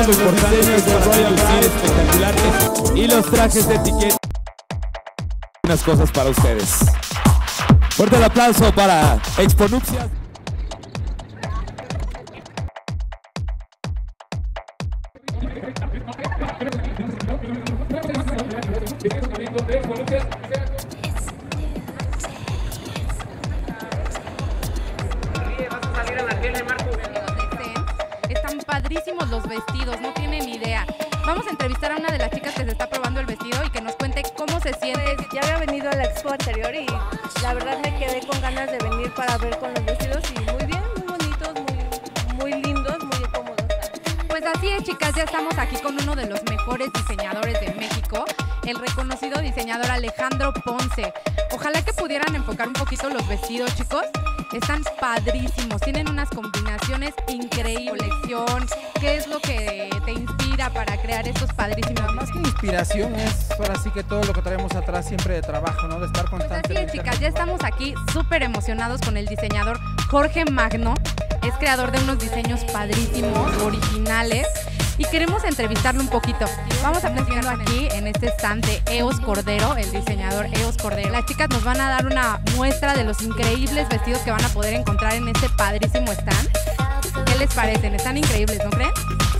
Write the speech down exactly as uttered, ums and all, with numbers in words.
lo importante es el Royal Bride espectacular y los trajes de etiqueta. Unas cosas para ustedes. Fuerte el aplauso para Expo Nupcias. Están padrísimos los vestidos, no tienen idea. Vamos a entrevistar a una de las chicas que se está probando el vestido y que nos cuente cómo se siente. Pues ya había venido a la expo anterior y la verdad me quedé con ganas de venir para ver con los vestidos y muy bien, muy bonitos, muy, muy lindos, muy cómodos. Pues así es, chicas, ya estamos aquí con uno de los mejores diseñadores de México, el reconocido diseñador Alejandro Ponce. Ojalá que pudieran enfocar un poquito los vestidos, chicos. Están padrísimos, tienen unas combinaciones increíbles. Colección, ¿qué es lo que te inspira para crear estos padrísimos? Más que inspiración es ahora sí que todo lo que traemos atrás siempre de trabajo, ¿no? De estar constantemente. Pues así es, chicas, ya estamos aquí súper emocionados con el diseñador Jorge Magno. Es creador de unos diseños padrísimos, originales. Y queremos entrevistarlo un poquito. Vamos a platicar aquí en este stand de Eos Cordero, el diseñador Eos Cordero. Las chicas nos van a dar una muestra de los increíbles vestidos que van a poder encontrar en este padrísimo stand. ¿Qué les parecen? Están increíbles, ¿no creen?